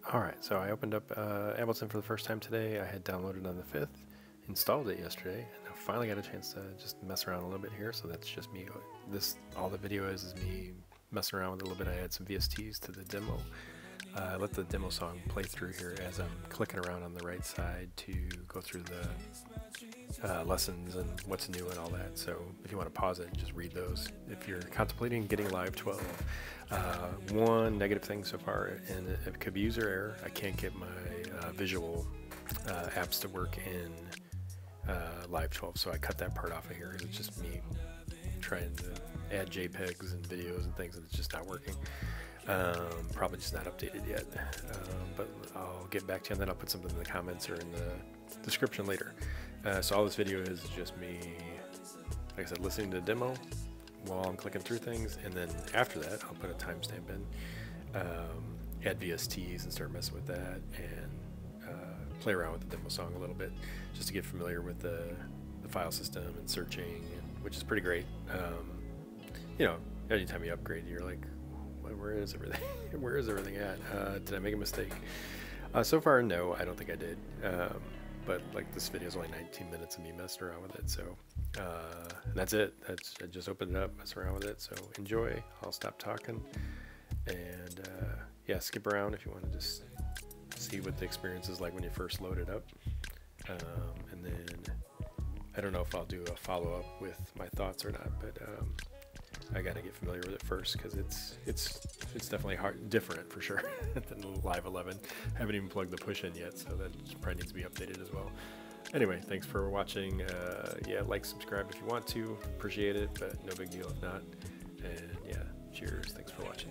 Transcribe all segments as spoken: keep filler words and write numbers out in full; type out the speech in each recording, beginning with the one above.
Alright, so I opened up uh, Ableton for the first time today. I had downloaded on the fifth, installed it yesterday, and I finally got a chance to just mess around a little bit here. So that's just me. This all the video is is me messing around with it a little bit. I add some V S Ts to the demo. Uh, I let the demo song play through here as I'm clicking around on the right side to go through the uh, lessons and what's new and all that. So if you want to pause it and just read those. If you're contemplating getting Live twelve, uh, one negative thing so far, and it, it could be user error. I can't get my uh, visual uh, apps to work in uh, Live twelve, so I cut that part off of here. It's just me trying to add JPEGs and videos and things, and it's just not working. Um, probably just not updated yet, um, but I'll get back to you, and then I'll put something in the comments or in the description later. Uh, so all this video is just me, like I said, listening to the demo while I'm clicking through things, and then after that I'll put a timestamp in, um, add V S Ts and start messing with that, and uh, play around with the demo song a little bit just to get familiar with the, the file system and searching, and, which is pretty great. Um, you know, anytime you upgrade, you're like, where is everything? Where is everything at? Uh, did I make a mistake? Uh, so far, no, I don't think I did. Um, but like this video is only nineteen minutes of me messing around with it, so uh, that's it. That's I just opened it up, mess around with it. So enjoy. I'll stop talking, and uh, yeah, skip around if you want to just see what the experience is like when you first load it up. Um, and then I don't know if I'll do a follow up with my thoughts or not, but. Um, I gotta get familiar with it first because it's it's it's definitely hard, different for sure than Live eleven. I haven't even plugged the push in yet, so that probably needs to be updated as well. Anyway, thanks for watching. Uh, yeah, like, subscribe if you want to. Appreciate it, but no big deal if not. And yeah, cheers. Thanks for watching.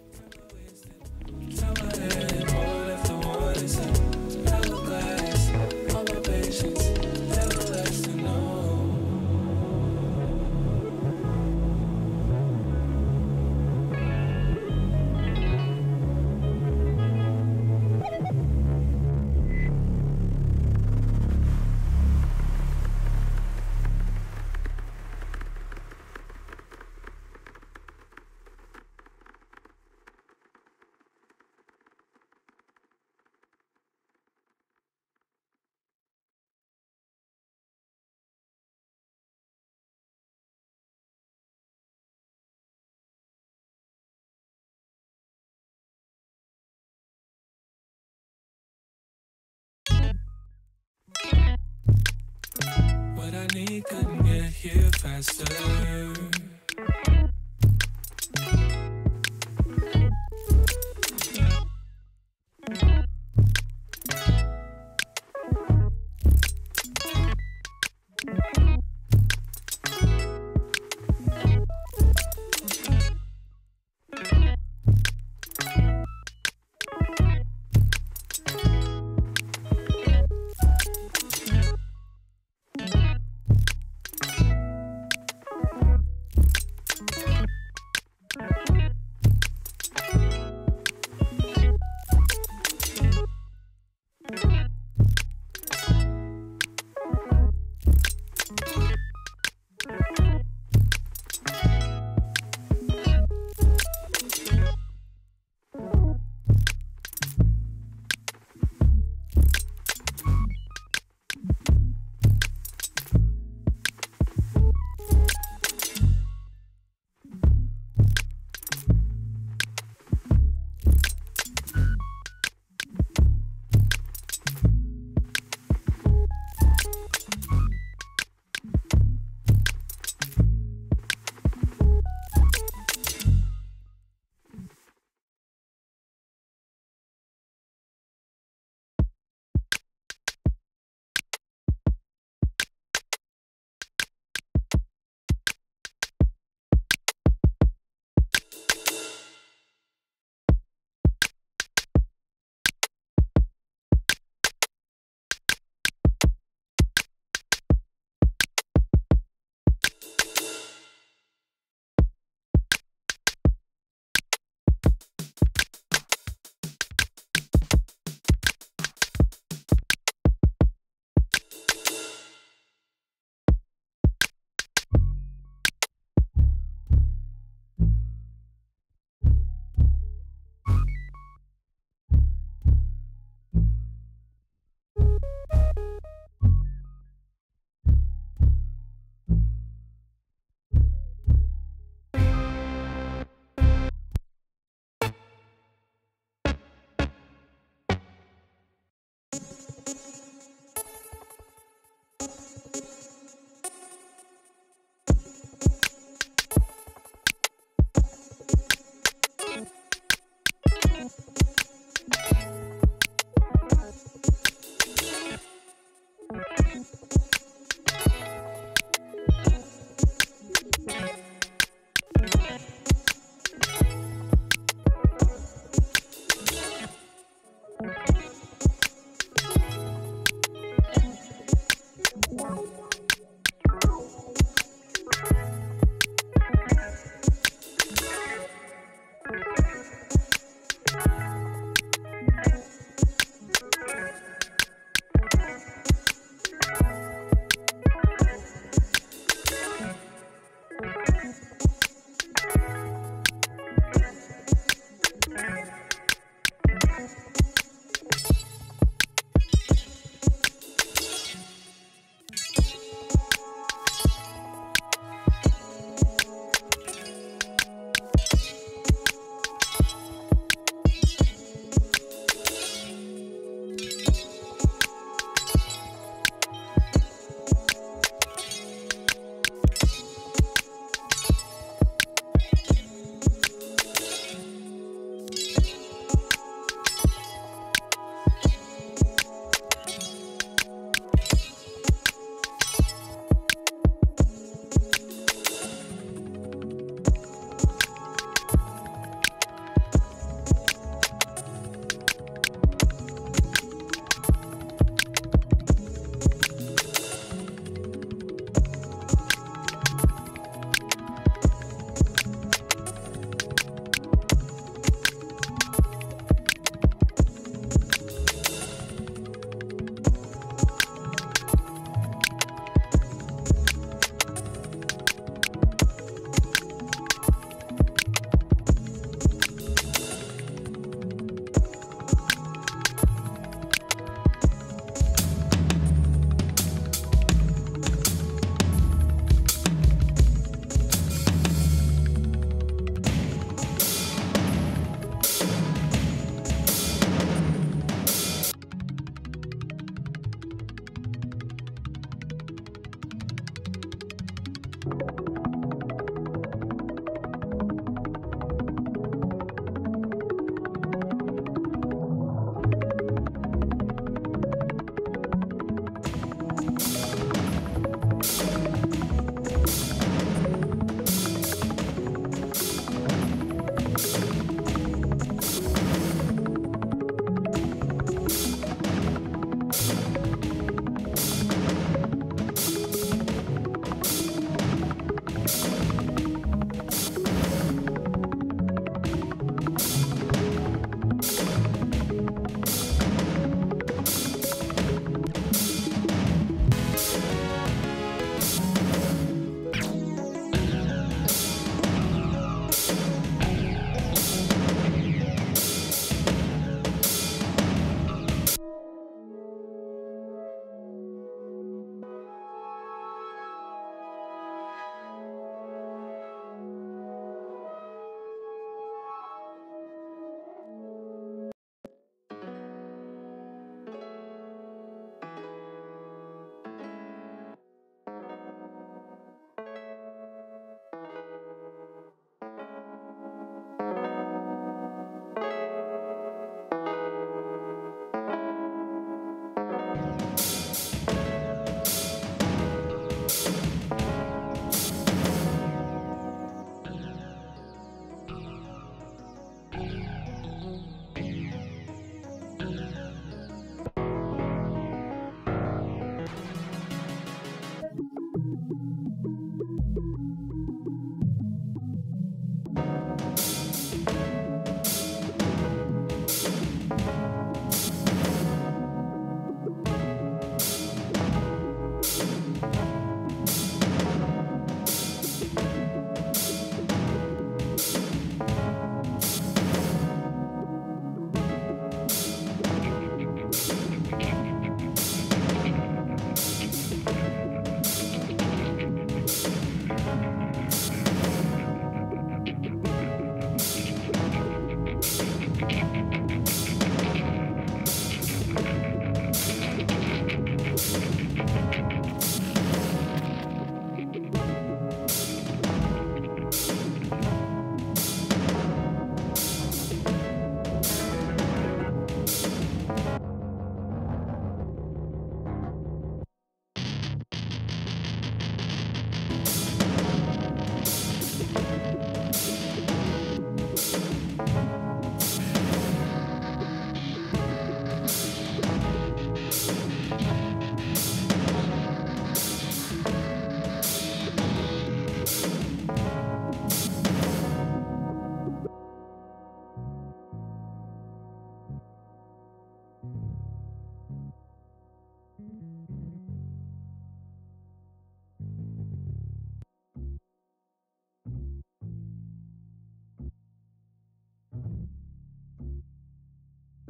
What I need couldn't get here faster.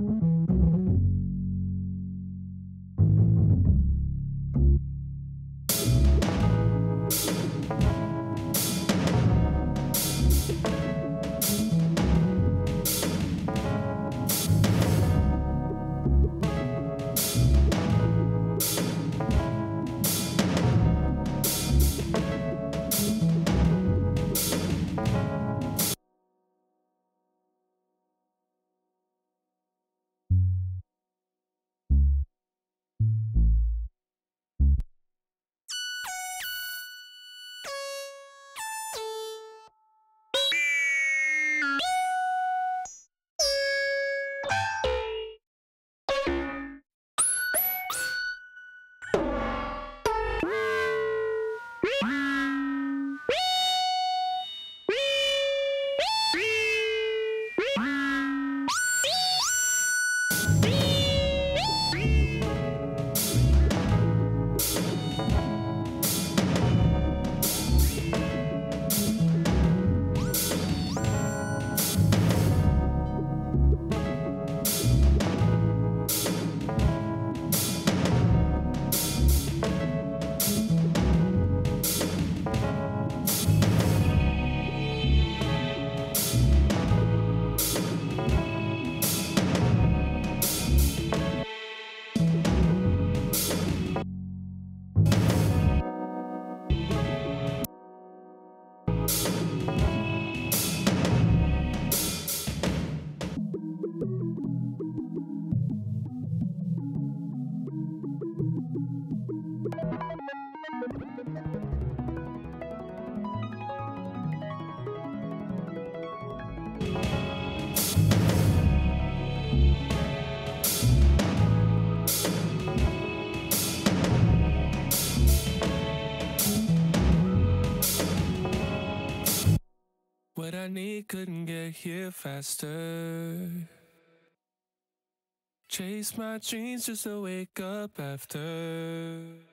What I need couldn't get here faster. Chase my dreams just to wake up after.